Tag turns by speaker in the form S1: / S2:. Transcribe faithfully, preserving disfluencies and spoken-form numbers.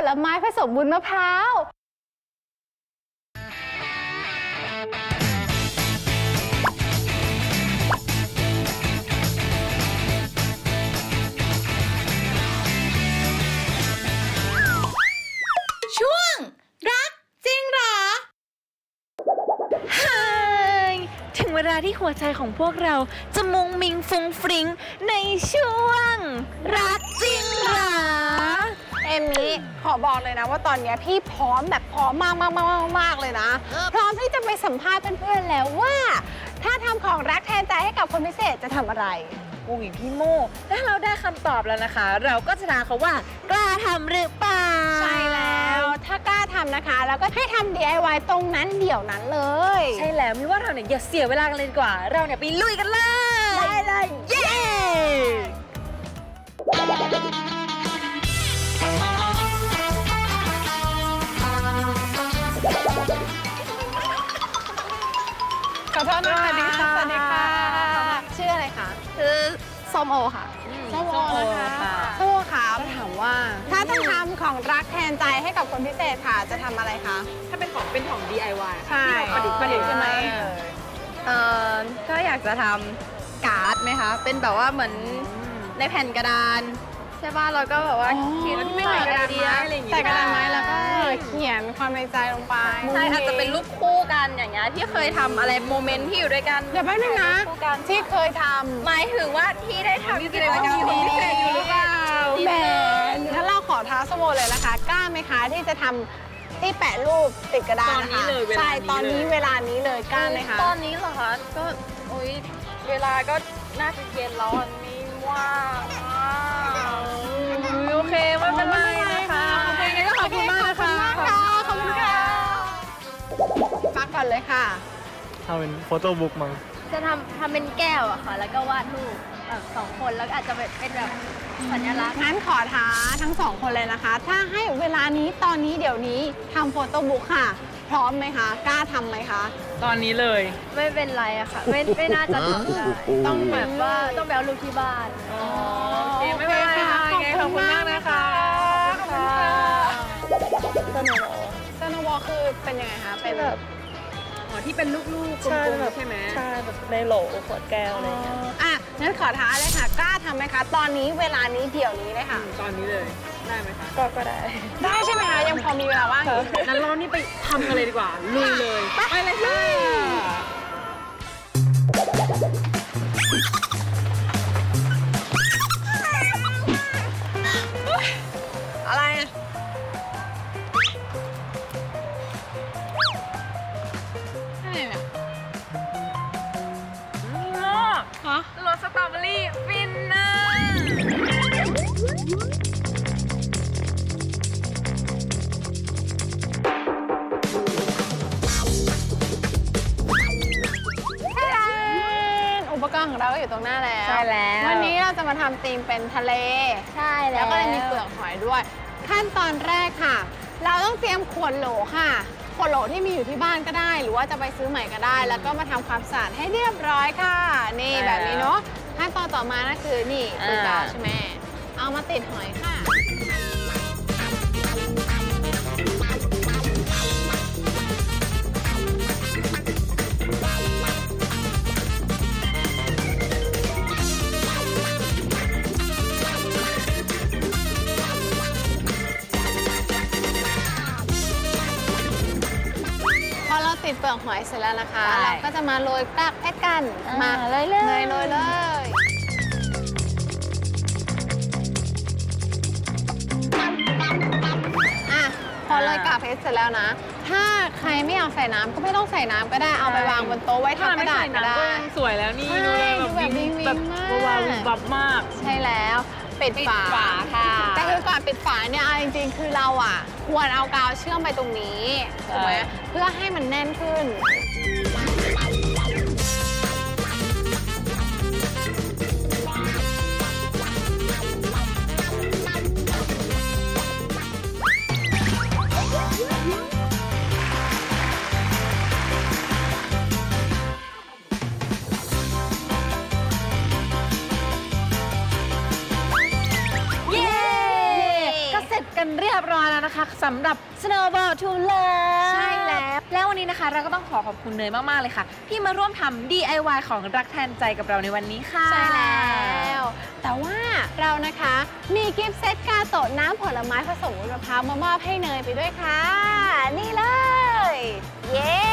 S1: ลไม้ผสมวุ้นมะพร้าว
S2: ช่วงรักจริงหรอเฮ้ยถึงเวลาที่หัวใจของพวกเราจะมุงมิงฟุ้งฟริ้งในช่วงรักจริงหรอ
S1: เอมมี่ขอบอกเลยนะว่าตอนนี้พี่พร้อมแบบพร้อมมากมากมากมากเลยนะพร้อมที่จะไปสัมภาษณ์เพื่อนๆแล้วว่าถ้าทำของรักแทนใจให้กับคนพิเศษจะทำอะไร
S2: อุ้ยพี่โมถ้าเราได้คำตอบแล้วนะคะเราก็จะถามเขาว่ากล้าทำหรือเปล่า
S1: ใช่แล้วถ้ากล้าทำนะคะแล้วก็ให้ทำ ดี ไอ วาย ตรงนั้นเดี๋ยวนั้นเลย
S2: ใช่แล้วมิว่าเราเนี่ยอย่าเสียเวลากันเลยดีกว่าเราเนี่ยไปลุยกันเลย
S1: ได้เลย
S2: เย้
S1: ขอโทษนะคะสวัสดีค่ะสวัสดีค่ะชื่ออะไรคะ
S3: ชื่อส้มโอค่ะ
S1: ส้มโอนะคะส้มโอค่ะถามว่าถ้าต้องทำของรักแทนใจให้กับคนพิเศษค่ะจะทำอะไรคะ
S2: ถ้าเป็นของเป็นของ ดี ไอ วาย
S1: ใช่ประดิษฐ์ประดิษฐ์ใช่ไหม
S3: เอ่อก็อยากจะทำการ์ดไหมคะเป็นแบบว่าเหมือนในแผ่นกระดานใช่ป่ะเราก็แบบว่า
S2: คิดไม่ใส่กระดาษไม้อะไรอย่างเงี้ย
S1: ใส่กระดาษไม้แล้วก็เขียนความในใจลงไป
S3: ใช่อาจจะเป็นรูปคู่กันอย่างเงี้ยที่เคยทำอะไรโมเมนต์ที่อยู่ด้วยกัน
S1: เดี๋ยวแป๊บนึงนะที่เคยทำ
S3: หมายถึงว่าที่ได้ทำ
S2: กิจกรรมดีๆอยู่หรือเปล่า
S1: แหมถ้าเราขอท้าสโมเลยนะคะกล้าไหมคะที่จะทำที่แปะรูปติดกระดาษนะคะใช่ตอนนี้เวลานี้เลยกล้าไหมคะ
S3: ตอนนี้เหรอคะก็โอ๊ยเวลาก็น่าจะเย็นแล้วอันนี้ว่าง
S2: โอเคไม่เป็นไรนะคะขอบคุณมากนะคะ
S1: ขอบคุณค่ะฟังก่อนเลยค่ะ
S4: ทำเป็นโฟโต้บุ๊กมั้ง
S3: จะทำทำเป็นแก้วอะค่ะแล้วก็วาดรูปแบบสองคนแล้วอาจจะเป็นแบบสัญลักษณ์
S1: งั้นขอท้าทั้งสองคนเลยนะคะถ้าให้เวลานี้ตอนนี้เดี๋ยวนี้ทำโฟโต้บุ๊กค่ะพร้อมไหมคะกล้าทำไหมคะ
S2: ตอนนี้เลย
S3: ไม่เป็นไรอะค่ะไม่ไม่น่าจะทำได้ต้องแบบว่าต้องไปเอาลูกที่บ้าน
S2: อ๋อโอเคไม่เป็นไรค่ะขอบคุณมากนะคะ
S1: ขอบคุณค่ะสโนว์สโนว์คือเป็นยังไงคะเป็นแบบ
S2: อ๋อที่เป็นลูกๆกลมๆใช่ไหม
S4: ใช่แบบในโหลขวดแก้วอะไรอย่างเงี้ย
S1: อ่ะงั้นขอท้าเลยค่ะกล้าทำไหมคะตอนนี้เวลานี้เดี๋ยวนี้เลยค่ะ
S2: ตอนนี้เลยได้ไหมคะ
S4: ก็ก็ได้
S1: ได้ใช่ไหมคะยังพอมีเวลาว่างอยู่
S2: งั้นเรานี่ไปทำกันเลยดีกว่าลุยเลยไปเลยค่ะ
S1: อะไรอะไรเนี่ย
S2: โม่ฮะรสสตรอเบอรี่ฟินนะ
S1: อุปกรณ์ของเราก็อยู่ตรงหน้าแล้ว
S3: ใช่แล้ว
S1: วันนี้เราจะมาทำธีมเป็นทะเล
S3: ใช่แล้ว
S1: แล้วก็เลยมีเปลือกหอยด้วยขั้นตอนแรกค่ะเราต้องเตรียมขวดโหลค่ะขวดโหลที่มีอยู่ที่บ้านก็ได้หรือว่าจะไปซื้อใหม่ก็ได้แล้วก็มาทำความสะอาดให้เรียบร้อยค่ะนี่แบบนี้เนาะขั้นตอนต่อมานั่นคือนี่คือกาวใช่ไหมเอามาติดหอยค่ะติดเปลือกหอยเสร็จแล้วนะคะเราก็จะมาโรยกากเพชรกันมา
S3: เลยเลย
S1: เลยโรยเลยอ่ะพอโรยกากเพชรเสร็จแล้วนะถ้าใครไม่เอาใส่น้ำก็ไม่ต้องใส่น้ำก็ได้เอาไปวางบนโต๊ะไว้ทำกระดาษก็ได้
S2: สวยแล้วนี่ดูแบบวิงแบบว้าวบับมาก
S1: ใช่แล้วปิดฝาค่ะแต่คือก่อนปิดฝาเนี่ยเอาจริงๆคือเราอ่ะควรเอากาวเชื่อมไปตรงนี้ถูกไหมเพื่อให้มันแน่นขึ้น ก
S2: กันเรียบร้อยแล้วนะคะสำหรับ Snowball to Love
S1: ใช่แล้ว
S2: แล้ววันนี้นะคะเราก็ต้องขอขอบคุณเนยมากๆเลยค่ะที่มาร่วมทำ ดี ไอ วาย ของรักแทนใจกับเราในวันนี้ค่ะ
S1: ใช่แล้ว แต่ว่าเรานะคะมีกิฟต์เซตกาโตะน้ำผลไม้ผสมวุ้นมะพร้าวมามอบให้เนยไปด้วยค่ะ นี่เลย เย้